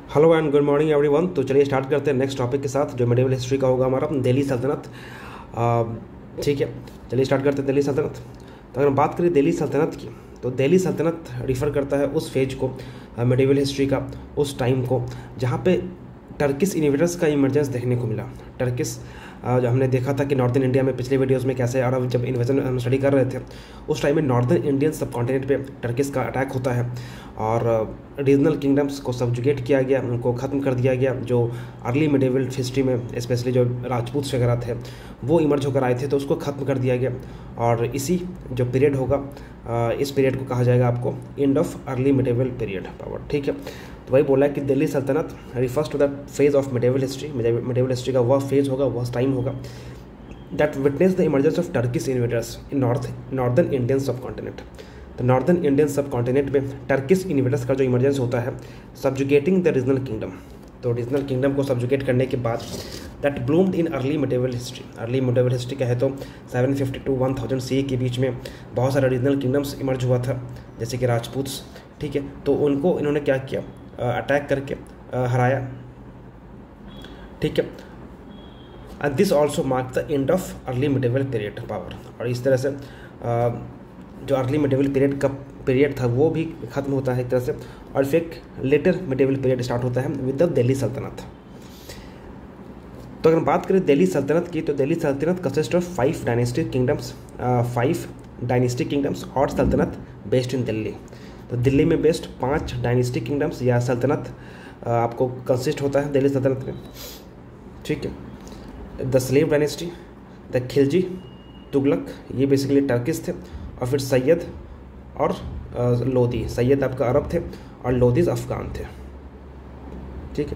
Hello and good morning everyone. तो चलिए start करते हैं नेक्स्ट टॉपिक के साथ जो मिडिवल हिस्ट्री का होगा हमारा दिल्ली सल्तनत। ठीक है, चलिए स्टार्ट करते हैं दिल्ली सल्तनत। तो अगर बात करें दिल्ली सल्तनत की, तो दिल्ली सल्तनत रिफ़र करता है उस फेज को मिडिवल हिस्ट्री का, उस टाइम को जहाँ पे टर्किश इन्वेडर्स का इमरजेंस देखने को मिला। टर्किश जो हमने देखा था कि नॉर्दर्न इंडिया में पिछले वीडियोस में कैसे अरब जब इन्वेजन हम स्टडी कर रहे थे, उस टाइम में नॉर्दर्न इंडियन सब कॉन्टिनेंट पे टर्किश का अटैक होता है और रीजनल किंगडम्स को सब्जुगेट किया गया, उनको ख़त्म कर दिया गया। जो अर्ली मिडिवल हिस्ट्री में स्पेशली जो राजपूत वगैरह थे वो इमर्ज होकर आए थे, तो उसको ख़त्म कर दिया गया। और इसी जो पीरियड होगा, इस पीरियड को कहा जाएगा आपको end of early medieval period power. ठीक है, तो वही बोला है कि Delhi Sultanate refers to the phase of medieval history. Medieval history का वह फेज होगा, वह टाइम होगा that witness the emergence of Turkish invaders in northern Indian subcontinent. तो नॉर्दर्न इंडियन सब कॉन्टिनेंट में टर्किश इन्वेडर्स का जो इमरजेंस होता है, सब्जुगेटिंग द रीजनल किंगडम। तो रीजनल किंगडम को सब्जुगेट करने के बाद that bloomed in early medieval history. Early medieval history का है तो 750 to 1000 CE के बीच में बहुत सारे रीजनल किंगडम्स इमर्ज हुआ था, जैसे कि राजपूत्स। ठीक है, तो उनको इन्होंने क्या किया, अटैक करके हराया। ठीक है, this also mark the end of early medieval period power. और इस तरह से जो अर्ली मिडिवल पीरियड का पीरियड था वो भी ख़त्म होता है एक तरह से, और फिर एक लेटर मिडिवल पीरियड स्टार्ट होता है विद द दिल्ली सल्तनत। तो अगर बात करें दिल्ली सल्तनत की, तो Delhi Sultanate consist of 5 dynastic kingdoms, 5 dynastic kingdoms और सल्तनत बेस्ड इन दिल्ली। तो दिल्ली में बेस्ड 5 डायनेस्टिक किंगडम्स या सल्तनत आपको कंसिस्ट होता है दिल्ली सल्तनत में। ठीक है, the slave dynasty, the Khilji, Tughlaq, ये बेसिकली टर्किश थे, और फिर सैयद और लोधी। सैयद आपका अरब थे और लोधीज अफगान थे। ठीक है,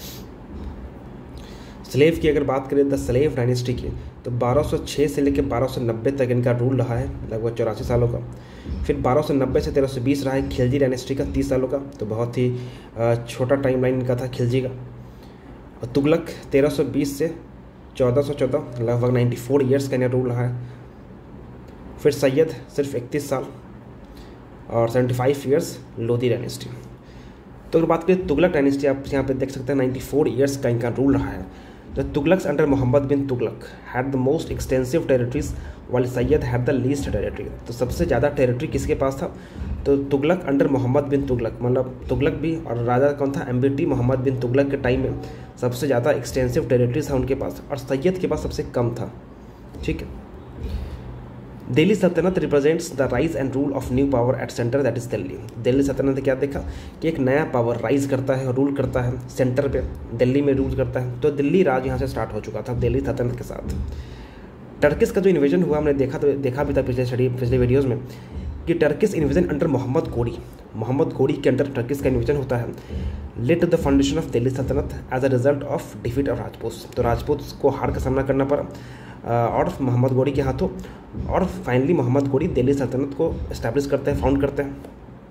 स्लेव की अगर बात करें द स्लेव डायनेस्टी की, तो 1206 से लेकर 1290 तक इनका रूल रहा है, लगभग 84 सालों का। फिर 1290 से 1320 रहा है खिलजी डायनेस्टी का, 30 सालों का, तो बहुत ही छोटा टाइमलाइन इनका था खिलजी का। और तुगलक 1320 से 1414, लगभग 94 ईयर्स का इन्हें रूल रहा है। फिर सैयद सिर्फ 31 साल और 75 ईयर्स लोधी डायनेस्टी। तो अगर बात करें तुगलक डायनेस्टी, आप यहाँ पे देख सकते हैं 94 ईयर्स का इनका रूल रहा है। The Tughlaqs under Mohammad bin Tughlaq had the most extensive territories while Sayyid had the least territory. तो सबसे ज़्यादा टेरिटरी किसके पास था, तो तुगलक अंडर मोहम्मद बिन तुगलक, मतलब तुगलक भी, और राजा कौन था, MBT मोहम्मद बिन तुगलक के टाइम में सबसे ज़्यादा एक्सटेंसिव टेरिटरीज था उनके पास, और सैयद के पास सबसे कम था। ठीक है, Delhi Sultanate represents the rise and rule of new power at centre, that is Delhi. Delhi Sultanate ने क्या देखा कि एक नया पावर राइज करता है, रूल करता है सेंटर पे, दिल्ली में रूल करता है। तो दिल्ली राज यहाँ से स्टार्ट हो चुका था दिल्ली सल्तनत के साथ। टर्किश का जो इन्वेजन हुआ, हमने देखा भी था पिछले वीडियोज़ में कि टर्किश इन्वेजन अंडर मोहम्मद घोड़ी के अंडर टर्किश का इन्वेजन होता है, led the foundation of Delhi Sultanate as a result of defeat of Rajput. तो राजपूत को हार का सामना करना पड़ा और मोहम्मद घोड़ी के हाथों, और फाइनली मोहम्मद घोड़ी दिल्ली सल्तनत को इस्टेब्लिश करते हैं, फाउंड करते हैं।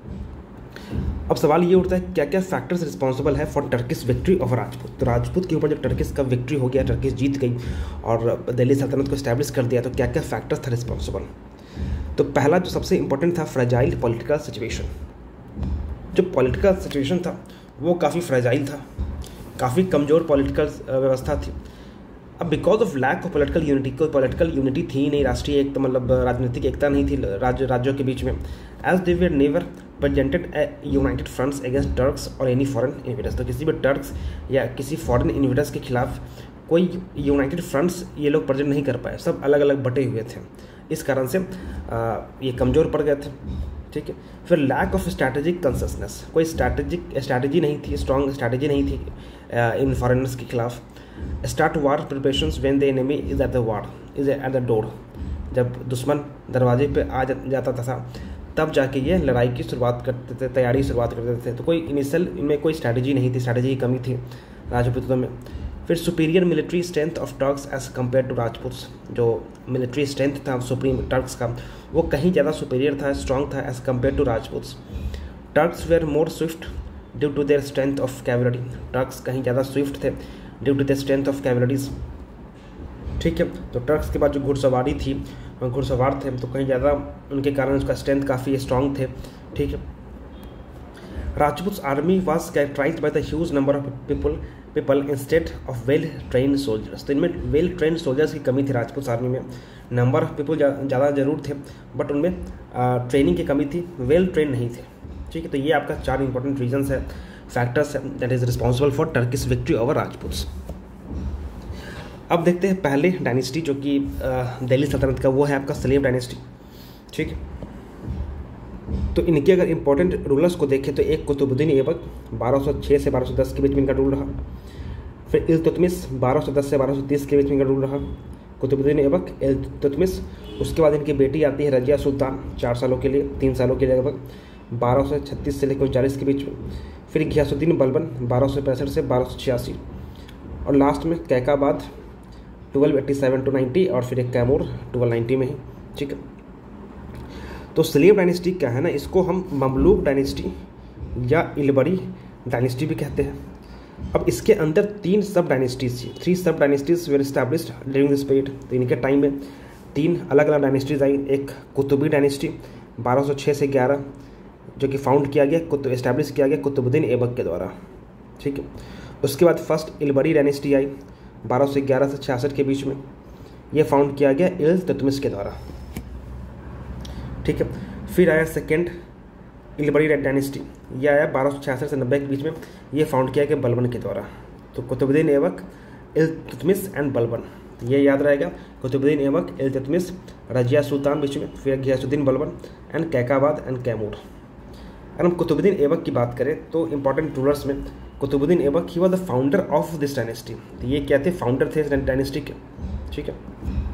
अब सवाल ये उठता है क्या क्या फैक्टर्स रिस्पॉन्सिबल है for Turkish victory of Rajput. तो राजपूत के ऊपर जब टर्किश का विक्ट्री हो गया, टर्किश जीत गई और दिल्ली सल्तनत को इस्टेब्लिश कर दिया, तो क्या क्या फैक्टर्स था रिस्पॉन्सिबल। तो पहला जो सबसे इंपॉर्टेंट था, फ्रेजाइल पॉलिटिकल सिचुएशन। जो पॉलिटिकल सिचुएशन था वो काफ़ी फ्रेजाइल था, काफ़ी कमज़ोर पॉलिटिकल व्यवस्था थी। अब because of lack of political unity, कोई पॉलिटिकल यूनिटी थी नहीं, राष्ट्रीय एक, तो मतलब राजनीतिक एकता नहीं थी राज्यों के बीच में। As they were never presented a united fronts against Turks और एनी फॉरेन इन्वेडर्स। तो किसी भी टर्क्स या किसी फॉरेन इन्वेडर्स के खिलाफ कोई यूनाइटेड फ्रंट्स ये लोग प्रेजेंट नहीं कर पाए, सब अलग अलग बटे हुए थे। इस कारण से ये कमज़ोर पड़ गए थे। ठीक है, फिर लैक ऑफ स्ट्रैटेजिक कंसिस्टेंस, कोई स्ट्रैटेजी नहीं थी, स्ट्रॉन्ग स्ट्रैटेजी नहीं थी इन फॉरेनर्स के खिलाफ। Start war preparations when the enemy is at the door. जब दुश्मन दरवाजे पे आ जाता था तब जाके ये लड़ाई की शुरुआत करते थे, तैयारी शुरुआत करते थे। तो कोई इनिशियल इनमें कोई स्ट्रैटेजी नहीं थी, स्ट्रैटेजी की कमी थी राजपूतों में। फिर superior military strength of Turks as compare to Rajputs. जो मिलिट्री स्ट्रेंथ था सुप्रीम टर्क्स का, वो कहीं ज़्यादा सुपीरियर था, स्ट्रॉन्ग था as compare to Rajputs. Turks were more swift due to their strength of cavalry. Turks कहीं ज़्यादा स्विफ्ट थे due to the strength of cavalries. ठीक है, तो टर्क्स के बाद जो घुड़सवारी थी, घुड़सवार थे, तो कहीं ज़्यादा उनके कारण उसका स्ट्रेंथ काफ़ी स्ट्रॉन्ग थे। ठीक है, Rajput's army was characterized by the huge number of people instead of well trained soldiers। तो इनमें वेल ट्रेंड सोल्जर्स की कमी थी राजपूत आर्मी में। नंबर ऑफ पीपल ज़्यादा जरूर थे बट उनमें ट्रेनिंग की कमी थी, वेल ट्रेन नहीं थे। ठीक है, तो ये आपका 4 इंपॉर्टेंट रीजन्स है, फैक्टर्स है that is responsible for Turkish victory over Rajputs. अब देखते हैं पहले डायनेस्टी जो कि दिल्ली सल्तनत का, वो है आपका स्लेव डायनेस्टी। ठीक है, तो इनके अगर इंपॉर्टेंट रूलर्स को देखें तो एक कुतुबुद्दीन ऐबक 1206 से 1210 के बीच में इनका रूल रहा। फिर इल्तुतमिश 1210 से 1230 के बीच में इनका रूल रहा, कुतुबुद्दीन ऐबक, इल्तुतमिश। उसके बाद इनकी बेटी आती है रजिया सुल्तान 4 सालों के लिए, 3 सालों के लिए लगभग, 1236 से लेकर 39 के बीच में। फिर घियासुद्दीन बलबन 1265 से 1286, और लास्ट में कैकाबाद 1287 to 90, और फिर एक कैमूर 1290 में ही। ठीक है, तो स्लेव डायनेस्टी क्या है ना, इसको हम ममलूक डायनेस्टी या इलबरी डायनेस्टी भी कहते हैं। अब इसके अंदर 3 सब डायनेस्टीज थी, 3 sub dynasties were established during this period. तो इनके टाइम में 3 अलग अलग डायनेस्टीज आई। एक कुतुबी डायनेस्टी 1206 से 11 जो कि फाउंड किया गया, इस्टेब्लिश किया गया कुतुबुद्दीन ऐबक के द्वारा। ठीक है, उसके बाद फर्स्ट इलबरी डायनेस्टी आई 1211 से 66 के बीच में, ये फाउंड किया गया इल्तुतमिश के द्वारा। ठीक है, फिर आया सेकेंड इलबरी डायनेस्टी, ये आया 1266 से 90 के बीच में, ये फाउंड किया गया बलबन के द्वारा। तो कुतुबुद्दीन ऐबक, इल्तुतमिश एंड बलबन, ये याद रहेगा, कुतुबुद्दीन ऐबक, इल्तुतमिश, रजिया सुल्तान बीच में, फिर घियासुद्दीन बलबन एंड कैकाबाद एंड कैमूर। अगर हम कुतुबुद्दीन ऐबक की बात करें तो इंपॉर्टेंट रूलर्स में Qutubuddin Aibak he was the founder of this dynasty. तो ये क्या थे, फाउंडर थे इस डायनेस्टी के। ठीक है,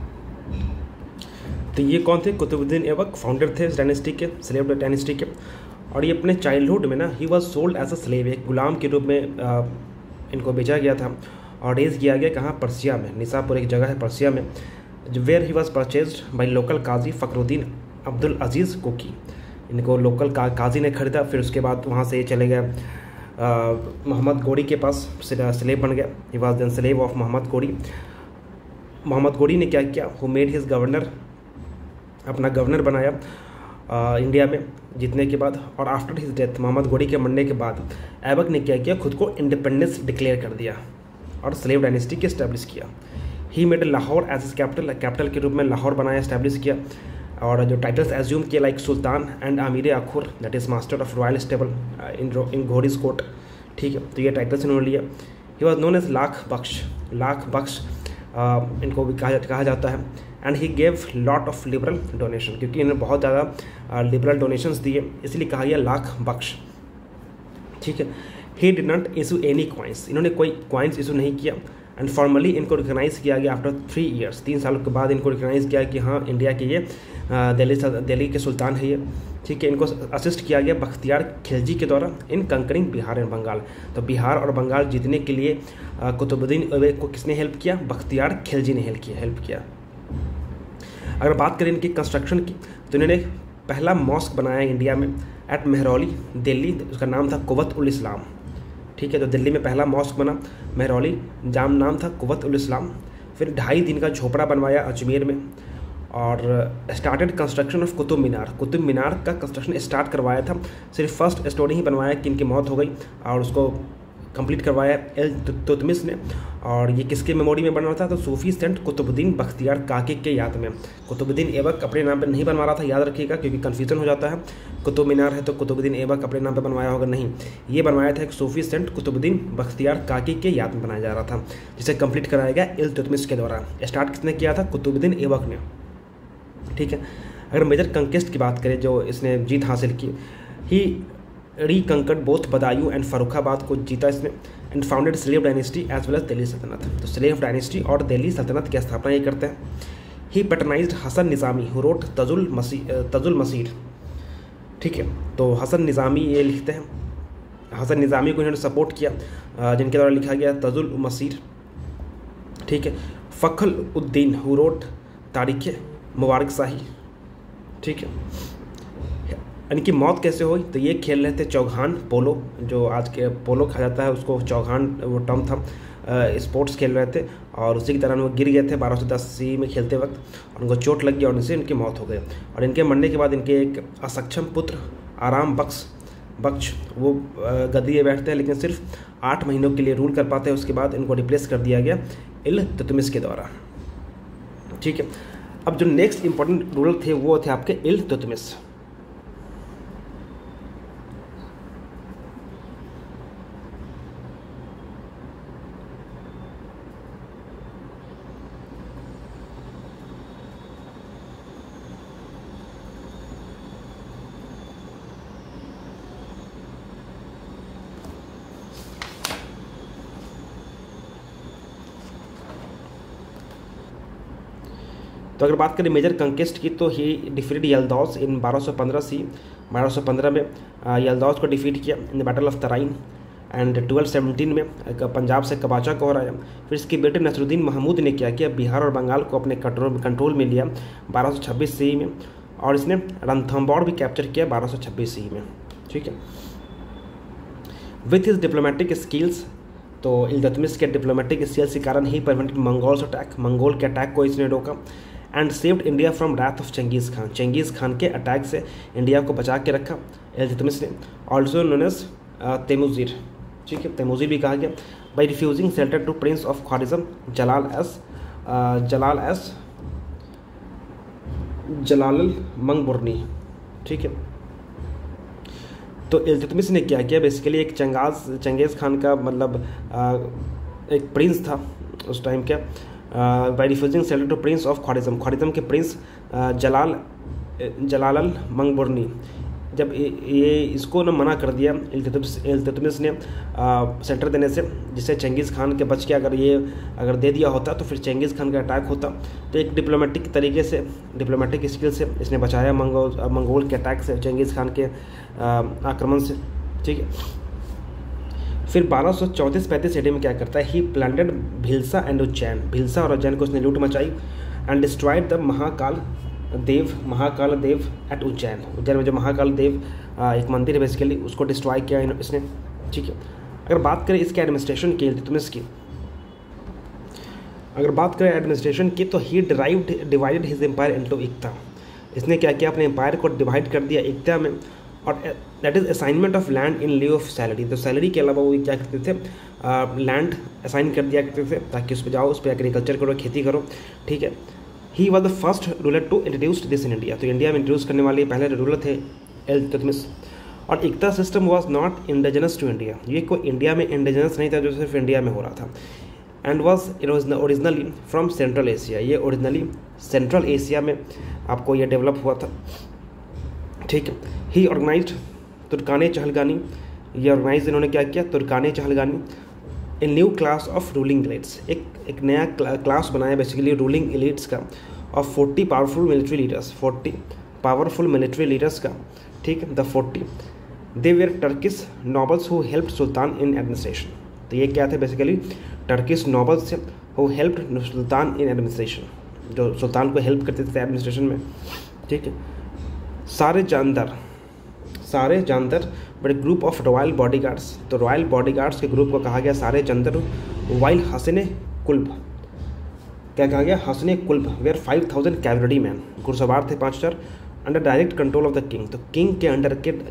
तो ये कौन थे, कुतुबुद्दीन ऐबक फाउंडर थे इस डायनेस्टी के, स्लेव डायनेस्टी के। और ये अपने चाइल्डहुड में ना he was sold as a slave, एक गुलाम के रूप में इनको बेचा गया था और रेज किया गया कहाँ, पर्सिया में, निसापुर एक जगह है पर्सिया में, where he was purchased by local Qazi Fakhruddin Abdul Aziz Koki. इनको लोकल काजी ने खरीदा, फिर उसके बाद वहाँ से ये चले गए मोहम्मद गोरी के पास, स्लेव बन गया। He was then slave of Mohammad Ghori. Mohammad Ghori ने क्या किया, हु मेड हिज गवर्नर, अपना गवर्नर बनाया इंडिया में जीतने के बाद। और after his death, Mohammad Ghori के मरने के बाद ऐबक ने क्या किया, खुद को इंडिपेंडेंस डिक्लेयर कर दिया और स्लेव डायनेस्टी की इस्टेब्लिश किया। He made Lahore as capital, capital के रूप में लाहौर बनाया, इस्टेब्लिश किया। और जो टाइटल्स एज्यूम किए like sultan and Amir Akhur, that is master of royal stable in घोड़ीज कोर्ट। ठीक है, तो ये टाइटल्स इन्होंने लिया। He was known as lakh bakhsh, lakh bakhsh इनको भी कहा जाता है। And he gave lot of liberal donation, क्योंकि इन्होंने बहुत ज़्यादा लिबरल डोनेशंस दिए, इसलिए कहा गया लाख बख्श। ठीक है, he did not issue any coins, इन्होंने कोई कॉइन्स इशू नहीं किया। एंड फॉर्मली इनको रिकगनाइज़ किया गया आफ्टर 3 years, 3 सालों के बाद इनको रिकगनाइज़ किया कि हाँ इंडिया के ये दिल्ली के सुल्तान है ये। ठीक है, इनको असिस्ट किया गया बख्तियार खिलजी के द्वारा in conquering Bihar and Bengal. तो बिहार और बंगाल जीतने के लिए कुतुबुद्दीन ऐबक को किसने हेल्प किया, बख्तियार खिलजी ने हेल्प किया। अगर बात करें इनकी कंस्ट्रक्शन की, तो इन्होंने पहला मॉस्क बनाया इंडिया में एट मेहरौली दिल्ली, उसका नाम था कुव्वत उल इस्लाम। ठीक है, तो दिल्ली में पहला मॉस्क बना मेहरौली, जाम नाम था कुव्वत उल इस्लाम। फिर 2.5 दिन का झोपड़ा बनवाया अजमेर में, और started construction of Qutub Minar, Qutub Minar का कंस्ट्रक्शन स्टार्ट करवाया था। सिर्फ फर्स्ट स्टोरी ही बनवाया कि इनकी मौत हो गई, और उसको कंप्लीट करवाया इल्तुतमिश ने। और ये किसके मेमोरी में बन रहा था, तो सूफी सेंट कुतुबुद्दीन बख्तियार काकी के याद में। कुतुबुद्दीन ऐबक अपने नाम पर नहीं बनवा रहा था, याद रखिएगा, क्योंकि कन्फ्यूजन हो जाता है। कुतुब मीनार है तो कुतुबुद्दीन ऐबक अपने नाम पर बनवाया होगा, नहीं, ये बनवाया था एक सूफी सेंट कुतुबुद्दीन बख्तियार काकी के याद में बनाया जा रहा था, जिसे कंप्लीट कराया गया इल्तुतमिश के द्वारा। स्टार्ट किसने किया था, कुतुबुद्दीन ऐबक ने। ठीक है, अगर मेजर कंकेस्ट की बात करें जो इसने जीत हासिल की, he reconquered both Badaun and Farrukhabad को जीता इसने। And founded slave dynasty as well as Delhi Sultanate. तो स्लेव डायनेस्टी और दिल्ली सल्तनत की स्थापना ये करते हैं। He patronised Hasan Nizami who wrote Tajul Maasir. ठीक है, तो हसन निज़ामी ये लिखते हैं, हसन निज़ामी को इन्होंने सपोर्ट किया, जिनके द्वारा लिखा गया तजुल मसीर। ठीक है, फ़खल उद्दीन हु रोट तारीख़ मुबारक शाही। ठीक है, इनकी मौत कैसे हुई, तो ये खेल रहे थे चौघान पोलो, जो आज के पोलो कहा जाता है उसको, चौघान वो टर्म था, स्पोर्ट्स खेल रहे थे और उसी की तरह वो गिर गए थे 1210 में खेलते वक्त, और उनको चोट लग गया और उनसे इनकी मौत हो गई। और इनके मरने के बाद इनके एक असक्षम पुत्र आराम बख्श बख्श वो गद्दी पे बैठते हैं, लेकिन सिर्फ 8 महीनों के लिए रूल कर पाते हैं। उसके बाद इनको रिप्लेस कर दिया गया इल्तुतमिश के द्वारा। ठीक है, अब जो नेक्स्ट इंपॉर्टेंट रूलर थे वो थे आपके इल्तुतमिश। तो अगर बात करें मेजर कंकेस्ट की, तो ही डिफीटेड यल्दौज इन 1215 सी। 1215 में यल्दौज को डिफीट किया in the battle of Tarain. And 1217 में पंजाब से कबाचा को हराया। फिर इसके बेटे नसरुद्दीन महमूद ने क्या किया, बिहार और बंगाल को अपने कंट्रोल में लिया 1226 सी में, और इसने रणथंबोर भी कैप्चर किया 1226 सी में। ठीक है, विथ हिज डिप्लोमेटिक स्किल्स, तो इल्तुतमिश के डिप्लोमेटिक स्किल्स के कारण he prevented Mongols attack, Mongol के अटैक को इसने रोका। And saved India from wrath of Chengiz Khan, Chengiz Khan के अटैक से इंडिया को बचा के रखा इल्तुतमिश ने। ऑल्सो नोन एज तैमूज़िर, ठीक है, तैमूज़िर भी कहा गया। By refusing shelter to prince of Khwarazm Jalal Mangburni. ठीक है, तो इल्तुतमिश ने क्या किया, बेसिकली एक चंगेज़ खान का मतलब एक प्रिंस था उस टाइम का। By refusing shelter to prince of Khwarazm के प्रिंस जलाल मंगबुरनी, जब ये इसको ना मना कर दिया इल्तुतमिश ने सेंटर देने से, जिससे चंगेज़ खान के बच के अगर दे दिया होता तो फिर चंगेज़ खान का अटैक होता। तो एक डिप्लोमेटिक तरीके से, डिप्लोमेटिक स्किल से इसने बचाया मंगोल के अटैक से, चंगेज़ खान के आक्रमण से। ठीक है, फिर 1234-35 ईडी में क्या करता है, he plundered Bhilsa and Ujjain, Bhilsa और उज्जैन को इसने लूट मचाई। And destroyed the Mahakal Dev at Ujjain, Ujjain में जो महाकाल देव एक मंदिर है बेसिकली, उसको डिस्ट्रॉय किया इसने। ठीक है, अगर बात करें इसके एडमिनिस्ट्रेशन की, इल्तुतमिश की अगर बात करें एडमिनिस्ट्रेशन की, तो he divided his empire into iqta, इसने क्या किया, अपने एम्पायर को डिवाइड कर दिया इक्ता में। और that is assignment of land in lieu of salary, तो सैलरी के अलावा वो क्या करते थे, लैंड असाइन कर दिया करते थे ताकि उस पर जाओ, उस पर एग्रीकल्चर करो, खेती करो। ठीक है, he was the first ruler to introduce this in India, तो इंडिया में इंट्रोड्यूस करने वाले पहले रूलर थे इल्तुतमिश। और iqta system was not indigenous to India, ये कोई इंडिया में इंडिजिनस नहीं था जो सिर्फ इंडिया में हो रहा था। And was originally from central Asia, ये ओरिजिनली सेंट्रल एशिया में आपको ये डेवलप हुआ था। ठीक है, ही ऑर्गेनाइज्ड तुर्काने चहलगानी, ये ऑर्गेनाइज इन्होंने क्या किया, Turkan Chahalgani. A new class of ruling elites, एक नया क्लास बनाया बेसिकली रूलिंग एलिट्स का, of 40 powerful military leaders, 40 powerful military leaders का। ठीक है, the 40 they were Turkish nobles who helped sultan in administration, तो ये क्या थे बेसिकली टर्किश नॉबल्स थे who helped sultan in administration, जो सुल्तान को हेल्प करते थे एडमिनिस्ट्रेशन में। ठीक है, सारे जानदार बड़े ग्रुप ऑफ रॉयल बॉडीगार्ड्स, तो रॉयल बॉडीगार्ड्स के ग्रुप को कहा गया सारे जानदार। वाइल हसन कुल्ब, क्या कहा गया, हसन कुल्ब वेयर 5000 कैवलरी मैन, घुड़सवार थे 5000, under direct control of the king, तो किंग के अंदर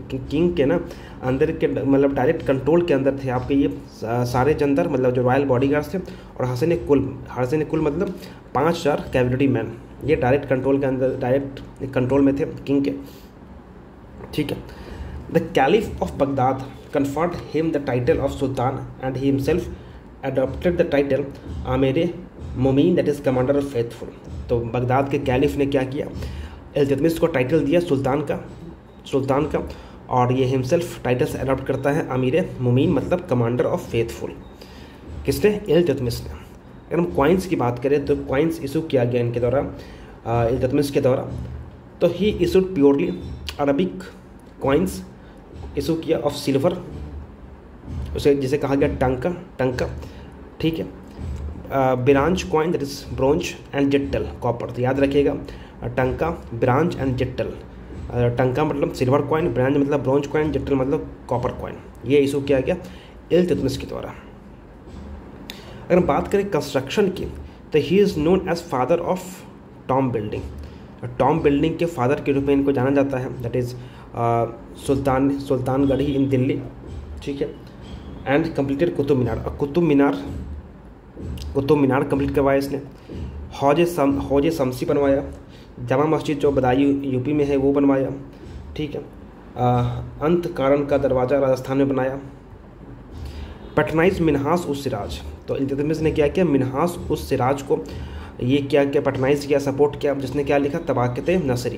के मतलब डायरेक्ट कंट्रोल के अंदर थे आपके ये सारे जानदार, मतलब जो रॉयल बॉडीगार्ड्स थे। और हसन कुल्ब मतलब 5000 कैवलरी मैन, ये डायरेक्ट कंट्रोल के अंदर, डायरेक्ट कंट्रोल में थे किंग के। ठीक है, the caliph of Baghdad conferred him the title of sultan and he himself adopted the title आमिर मोमीन, that is commander of faithful. तो बगदाद के कैलिफ ने क्या किया, इल्तुतमिश को टाइटल दिया सुल्तान का, और ये हिमसेल्फ टाइटल से अडॉप्ट करता है आमिर मोमीन, मतलब कमांडर ऑफ फेथफुल। किसने, इल्तुतमिश ने। अगर हम कॉइन्स की बात करें तो कॉइन्स इशू किया गया इनके द्वारा, इल्तुतमिश के द्वारा। तो he issued purely Arabic coins issue किया ऑफ सिल्वर, उसे जिसे कहा गया टंका। ठीक है, branch coin that is bronze and jital copper, तो याद रखिएगा टंका, ब्रांच एंड जिट्टल। टंका मतलब सिल्वर कॉइन, ब्रांच मतलब ब्रोंज कॉइन, जिट्टल मतलब कॉपर कॉइन। ये इशू किया गया इल्तुतमिश के द्वारा। अगर हम बात करें कंस्ट्रक्शन की, तो he is known as father of tomb building, tomb building के फादर के रूप में इनको जाना जाता है। That is Sultan Ghari in Delhi, ठीक है, एंड कंप्लीटेड कुतुब मीनार। और कुतुब मीनार कंप्लीट करवाया इसने। हौज शमसी बनवाया। जामा मस्जिद जो बदायूं यूपी में है वो बनवाया, ठीक है। अंत कारण का दरवाज़ा राजस्थान में बनाया। पैटर्नाइज मिन्हास उस सिराज, तो इल्तुतमिश ने क्या किया, मिन्हास उस सिराज को ये क्या क्या पैटर्नाइज किया, सपोर्ट किया, जिसने क्या लिखा, तबाक़त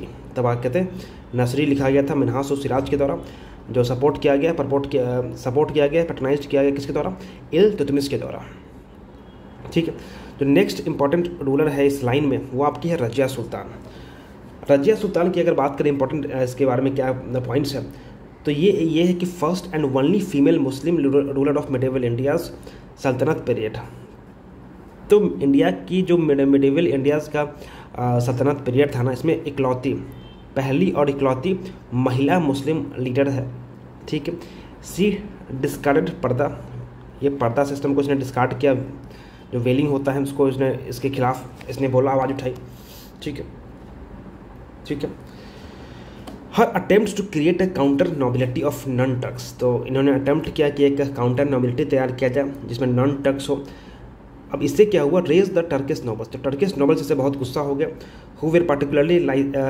नसरी लिखा गया था मिन्हास उस सिराज के द्वारा, जो सपोर्ट किया गया पैटर्नाइज किया गया किसके द्वारा, इल्तुतमिश के द्वारा, ठीक है। जो नेक्स्ट इंपॉर्टेंट रूलर है इस लाइन में वो आपकी है रजिया सुल्तान। रजिया सुल्तान की अगर बात करें इंपॉर्टेंट इसके बारे में क्या पॉइंट्स है, तो ये है कि first and only female Muslim ruler of medieval India's sultanate period. तो इंडिया की जो मिडेवल इंडियाज़ का सल्तनत पीरियड था ना, इसमें पहली और इकलौती महिला मुस्लिम लीडर है, ठीक है। सी डिस्कार्डेड पर्दा, ये पर्दा सिस्टम को इसने डिस्कार्ड किया, जो वेलिंग होता है उसको इसके खिलाफ इसने बोला, आवाज़ उठाई, ठीक है। Her attempt to create a counter nobility of non Turks, तो इन्होंने अटेम्प्ट किया कि एक काउंटर नोबिलिटी तैयार किया जाए जिसमें नॉन टर्क्स हो। अब इससे क्या हुआ, रेज द टर्किश नोबल्स, तो टर्किश नोबल्स इससे बहुत गुस्सा हो गया, हु वेर पार्टिकुलरली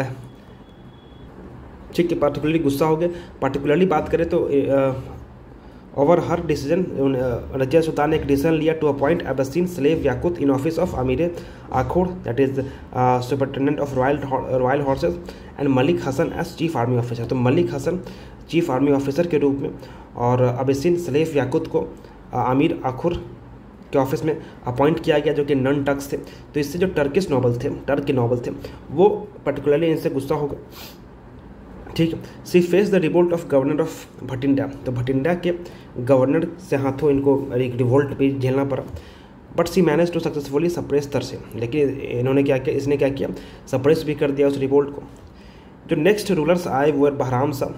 ठीक है, पार्टिकुलरली बात करें तो over her decision Razia Sultan ने एक डिसीजन लिया to appoint Abyssinian slave Yakut in office of अमीर आखोड़, that is superintendent of royal horses, and Malik Hasan as chief army officer. तो Malik Hasan chief army officer के रूप में और अबसीन स्लेव याकुत को अमीर आखुर के ऑफिस में अपॉइंट किया गया, जो कि नॉन टर्क्स थे। तो इससे जो टर्क के नोबल थे वो पर्टिकुलरली इनसे गुस्सा हो गए, ठीक है। She face the revolt of governor of Bhatinda, तो भटिंडा के गवर्नर से हाथों इनको एक रिवोल्ट भी झेलना पड़ा, but she manage to successfully suppress तरसे, लेकिन इसने क्या किया, सप्रेस भी कर दिया उस रिवोल्ट को। जो नेक्स्ट रूलर्स आए वो बहराम शाह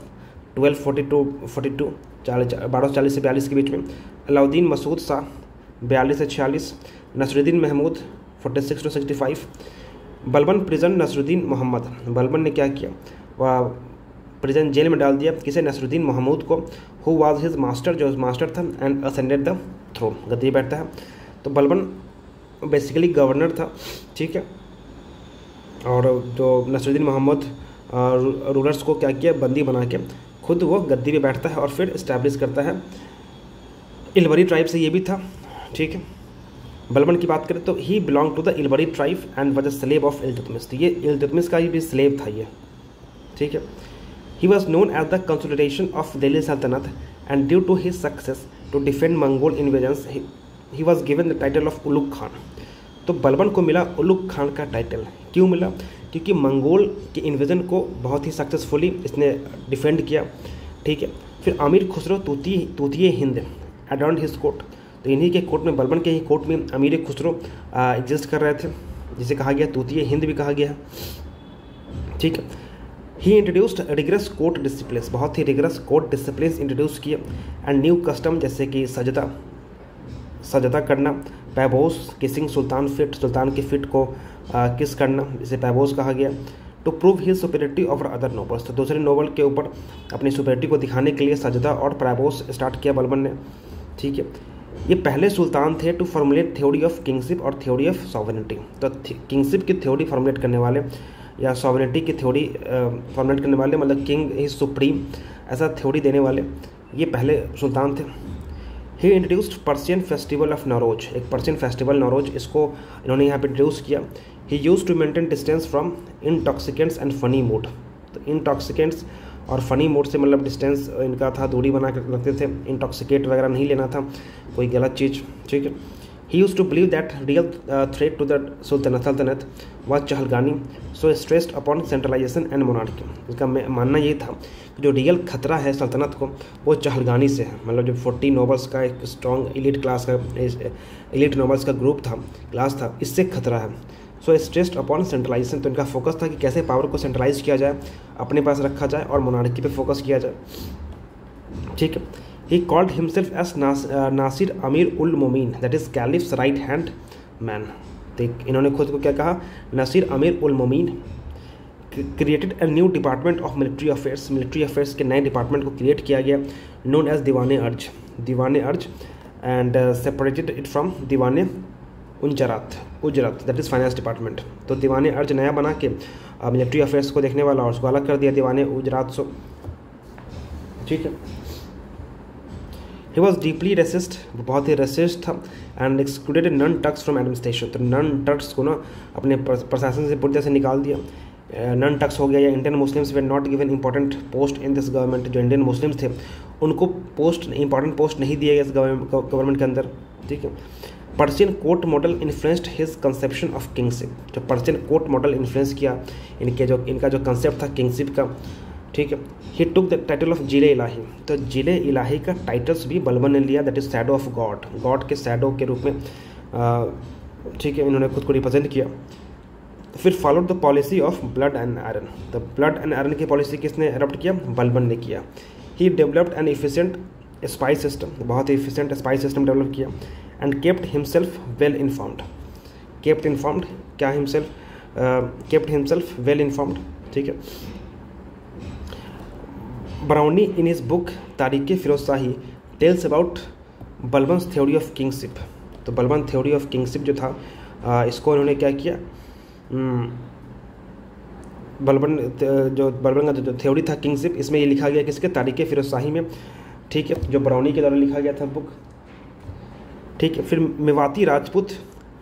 1240 से 42 के बीच में, अलाउद्दीन मसूद शाह 42 से 46, नसरुद्दीन महमूद 46 to 65, बलबन प्रिजन नसरुद्दीन मोहम्मद, बलबन ने क्या किया, वह प्रिजन जेल में डाल दिया किसे, नसरुद्दीन महमूद को, हु वाज हिज मास्टर, जो मास्टर था, एंड असेंडेड द थ्रोन, गद्दी बैठता है। तो बलबन बेसिकली गवर्नर था, ठीक है, और जो नसरुद्दीन मोहम्मद रूलर्स को क्या किया, बंदी बना के खुद वो गद्दी पे बैठता है और फिर इस्टेब्लिश करता है। इलवरी ट्राइब से ये भी था, ठीक है। बलबन की बात करें तो ही बिलोंग टू द इलवरी tribe and was a slave of Iltutmish, तो ये इल्तुतमिश का ही भी स्लेव था ये, ठीक है। He was known as the consolidation of Delhi sultanate and due to his success to defend Mongol invasions he was given the title of Ulugh Khan. तो बलबन को मिला उलुग खान का टाइटल, क्यों मिला, क्योंकि मंगोल के इन्वेजन को बहुत ही सक्सेसफुली इसने डिफेंड किया, ठीक है। फिर अमीर खुसरो तूतिए हिंद अडॉर्न हिज कोर्ट, तो इन्हीं के कोर्ट में, बलबन के ही कोर्ट में अमीर खुसरो एग्जिस्ट कर रहे थे, जिसे कहा गया तूतिए हिंद भी कहा गया है, ठीक है। He introduced rigorous court discipline, बहुत ही रिगरस कोर्ट डिसिप्लिन इंट्रोड्यूस किए, एंड न्यू कस्टम जैसे कि सजदा करना, पैबोस किसिंग सुल्तान के फिट को किस करना, इसे पैबोस कहा गया, to prove his superiority over other nobles, तो दूसरे नोबल के ऊपर अपनी सुपेरिटी को दिखाने के लिए सजदा और पैबोस स्टार्ट किया बलबन ने, ठीक है। ये पहले सुल्तान थे to formulate theory of kingship और थ्योरी ऑफ सॉवरेनिटी, तो किंगशिप की थ्योरी फॉर्मुलेट करने वाले या सॉवरेनिटी की थ्योरी फॉर्मुलेट करने वाले, मतलब किंग इज सुप्रीम, ऐसा थ्योरी देने वाले ये पहले सुल्तान थे। He introduced Persian festival of Nowruz, एक पर्शियन फेस्टिवल नौरोज, इसको इन्होंने यहाँ पे इंट्रोड्यूस किया। He use to maintain distance from intoxicants and funny mood, तो इंटॉक्सिकेंट्स और फनी मूड से मतलब डिस्टेंस इनका था, दूरी बना कर रखते थे, इंटॉक्सिकेट वगैरह नहीं लेना था, कोई गलत चीज़, ठीक है। He use to believe that real threat to the sultanate was Chahalgani, so stressed upon centralization and monarchy, इसका मानना ये था कि जो रियल खतरा है सल्तनत को वो चहलगानी से है, मतलब जो 40 नोबल्स का एक स्ट्रॉन्ग एलिट नोबल्स का ग्रुप था, क्लास था, इससे खतरा है। सो स्ट्रेस्ड अपॉन सेंट्रलाइजेशन, तो इनका फोकस था कि कैसे पावर को सेंट्रलाइज किया जाए, अपने पास रखा जाए और मोनार्की पे फोकस किया जाए, ठीक है। ही कॉल्ड हिमसेल्फ एज नासिर अमीर उल मोमिन, that is caliph's right hand man, तो इन्होंने खुद को क्या कहा, नासिर अमीर उल मोमिन, created a new department of military affairs के नए डिपार्टमेंट को क्रिएट किया गया, नोन एज दीवाने अर्ज एंड सेपरेटेड इट फ्रॉम दीवाने उजरात, दैट इज़ फाइनेंस डिपार्टमेंट। तो दीवाने अर्ज नया बना के मिलिट्री अफेयर्स को देखने वाला और उसको अलग कर दिया दीवाने उजरात से, ठीक है। ही वॉज डीपली रेसिस्ट, बहुत ही रेसिस्ट था, and excluded non Turks from administration, तो नन टर्क्स को ना अपने प्रशासन से पूरी तरह से निकाल दिया। नन टर्क्स हो गया, या Indian Muslims were not given important post in this government, जो इंडियन मुस्लिम्स थे उनको इंपॉर्टेंट पोस्ट नहीं दिए गए इस गवर्नमेंट के अंदर, ठीक है। Persian court model influenced his conception of kingship, जो पर्शियन कोर्ट मॉडल इन्फ्लुएंस किया इनका जो कंसेप्ट था किंगशिप का, ठीक है। He took the title of जिले इलाही, तो जिले इलाही का टाइटल्स भी बलबन ने लिया, that is shadow of God, God के शैडो के रूप में, ठीक है, इन्होंने खुद को रिप्रेजेंट किया। फिर followed the policy of blood and iron, तो ब्लड एंड आयरन की पॉलिसी किसने अडॉप्ट किया? बलबन ने किया। He developed an efficient spies system, बहुत ही इफिशिएंट स्पाइस सिस्टम डेवलप किया, and kept himself well informed, kept himself well informed, ठीक है। Barani in his book Tarikh Firoz Shahi tells about Balban's theory of kingship, तो बलबन थ्योरी ऑफ किंगशिप जो था इसको इन्होंने क्या किया, बलबन का जो थ्योरी था किंगशिप, इसमें ये लिखा गया किसके? तारीख़ फिरोज शाही में, ठीक है, जो ब्राउनी के द्वारा लिखा गया था बुक, ठीक है। फिर Mewati Rajput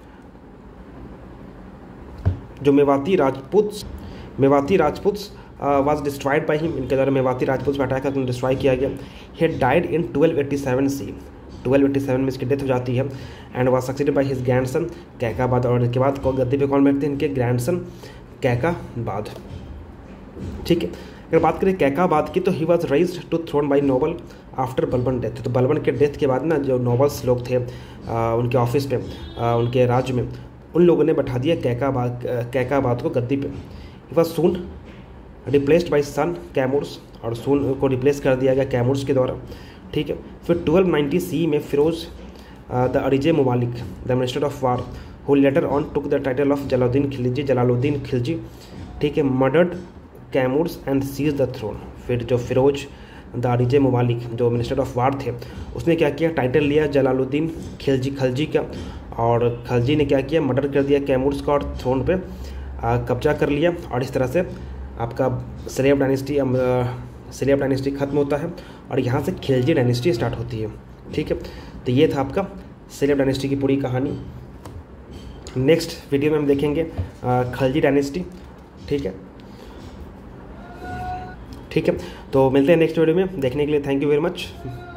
was destroyed by him, इनके द्वारा मेवाती राजपूत पर अटैक करके डिस्ट्रॉय किया गया। ही डाइड इन 1287 सी, 1287 में इसकी डेथ हो जाती है, and was succeeded by his grandson Kaiqubad, और इसके बाद गद्दी पे कौन बैठते हैं? इनके ग्रैंडसन कैकाबाद, ठीक है। अगर बात करें कैकाबाद की, तो he was raised to throne by noble after Balban death, तो बलबन के डेथ के बाद ना जो नोबल्स लोग थे उनके ऑफिस पे, उनके राज्य में, उन लोगों ने बैठा दिया कैकाबाद को गद्दी पे। He was soon replaced by son Kayumars, और सून को रिप्लेस कर दिया गया कैमूर्स के द्वारा, ठीक है। फिर 1290 सी में फिरोज द अरिजे मुमालिक, the minister of war, who later on took the title of Jalaluddin Khilji, ठीक है, murdered Kayumars and seize the throne. फिर जो फिरोज द अरिजे मुमालिक जो मिनिस्टर ऑफ वार थे, उसने क्या किया? टाइटल लिया जलालुद्दीन खिलजी का, और खिलजी ने क्या किया? मर्डर कर दिया कैमूर्स का, और थ्रोन पे कब्जा कर लिया, और इस तरह से आपका सलेब डायनेस्टी खत्म होता है, और यहाँ से खिलजी डायनेस्टी स्टार्ट होती है, ठीक है। तो ये था आपका सलेब डायनेस्टी की पूरी कहानी। नेक्स्ट वीडियो में हम देखेंगे खिलजी डायनेस्टी, ठीक है। तो मिलते हैं नेक्स्ट वीडियो में, देखने के लिए थैंक यू वेरी मच।